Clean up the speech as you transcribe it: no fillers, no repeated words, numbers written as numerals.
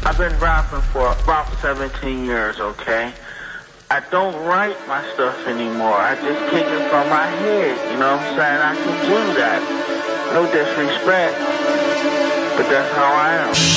I've been rapping for about 17 years, okay? I don't write my stuff anymore. I just kick it from my head, you know what I'm saying? I can do that. No disrespect, but that's how I am.